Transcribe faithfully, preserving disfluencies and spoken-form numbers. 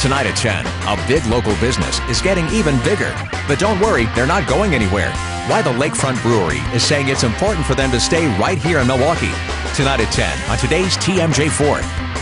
Tonight at ten, a big local business is getting even bigger. But don't worry, they're not going anywhere. Why the Lakefront Brewery is saying it's important for them to stay right here in Milwaukee. Tonight at ten on today's T M J four.